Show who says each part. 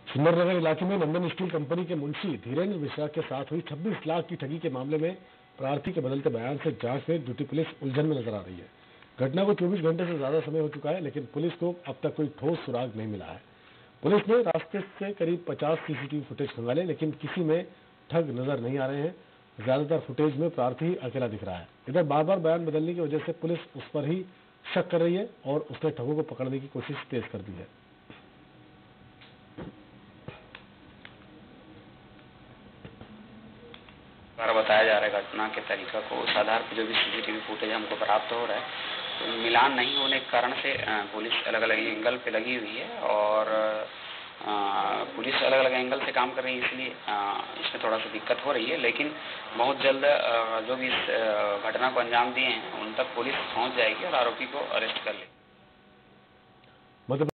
Speaker 1: सुंदरनगर इलाके में नंदन steel company के मुंशी धीरेन्द्र मिश्रा के साथ हुई 26 लाख की ठगी के मामले में प्रार्थी के बदलते बयान से जांच में जुटी पुलिस उलझन में नजर आ रही है। घटना को 24 घंटे से ज्यादा समय हो चुका है, लेकिन पुलिस को अब तक कोई ठोस सुराग नहीं मिला है। पुलिस ने रास्ते से करीब 50 सीसीटीवी फुटेज खंगाले, लेकिन किसी में ठग नजर नहीं आ रहे हैं। ज्यादातर फुटेज में प्रार्थी ही अकेला दिख रहा है। इधर बार बार बयान बदलने की वजह से पुलिस उस पर ही शक कर रही है और उसने ठगों को पकड़ने की कोशिश तेज कर दी है।
Speaker 2: बताया जा रहा है घटना के तरीका को, उस आधार पर जो भी सीसीटीवी फुटेज हमको प्राप्त हो रहा है, तो मिलान नहीं होने के कारण से पुलिस अलग अलग एंगल पे लगी हुई है और पुलिस अलग अलग एंगल से काम कर रही है, इसलिए इसमें थोड़ा सा दिक्कत हो रही है। लेकिन बहुत जल्द जो भी इस घटना को अंजाम दिए हैं उन तक पुलिस पहुंच जाएगी और आरोपी को अरेस्ट कर लेगी।